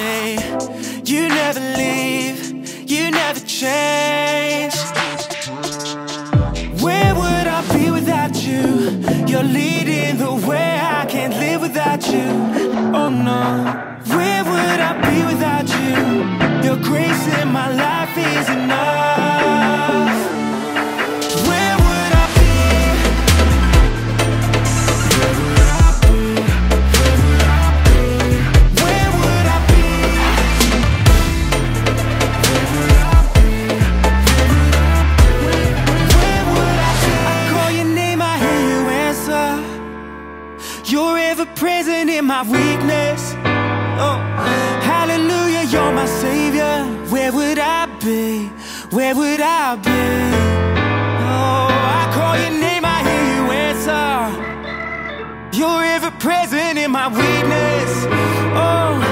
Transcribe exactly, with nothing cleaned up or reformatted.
me. You never leave, you never change. Where would I be without you? You're leading the way, I can't live without you. Oh no. Where would I be without you? Your grace in my life is enough. Where would I be? Where would I be? Where would I be? Where would I be? Where would I be? I call your name, I hear you answer. You're ever present in my weakness. Oh, hallelujah, you're my savior. Where would I be? Where would I be? Oh, I call your name, I hear you answer. You're ever present in my weakness. Oh,